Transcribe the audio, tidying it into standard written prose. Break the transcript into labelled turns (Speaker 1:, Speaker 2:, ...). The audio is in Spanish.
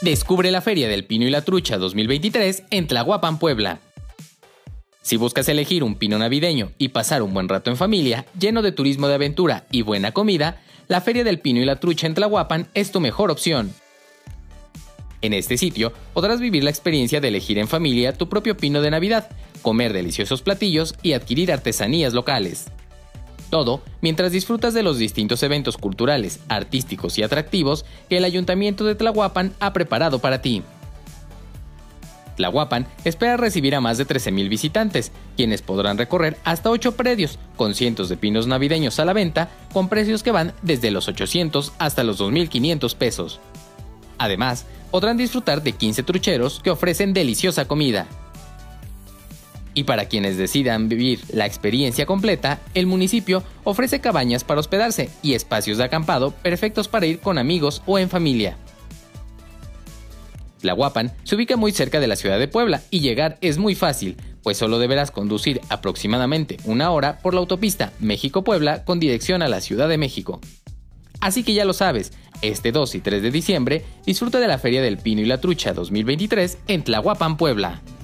Speaker 1: Descubre la Feria del Pino y la Trucha 2023 en Tlahuapan, Puebla. Si buscas elegir un pino navideño y pasar un buen rato en familia, lleno de turismo de aventura y buena comida, la Feria del Pino y la Trucha en Tlahuapan es tu mejor opción. En este sitio podrás vivir la experiencia de elegir en familia tu propio pino de Navidad, comer deliciosos platillos y adquirir artesanías locales. Todo mientras disfrutas de los distintos eventos culturales, artísticos y atractivos que el Ayuntamiento de Tlahuapan ha preparado para ti. Tlahuapan espera recibir a más de 13,000 visitantes, quienes podrán recorrer hasta 8 predios, con cientos de pinos navideños a la venta, con precios que van desde los 800 hasta los 2,500 pesos. Además, podrán disfrutar de 15 trucheros que ofrecen deliciosa comida. Y para quienes decidan vivir la experiencia completa, el municipio ofrece cabañas para hospedarse y espacios de acampado perfectos para ir con amigos o en familia. Tlahuapan se ubica muy cerca de la ciudad de Puebla y llegar es muy fácil, pues solo deberás conducir aproximadamente 1 hora por la autopista México-Puebla con dirección a la Ciudad de México. Así que ya lo sabes, este 2 y 3 de diciembre disfruta de la Feria del Pino y la Trucha 2023 en Tlahuapan, Puebla.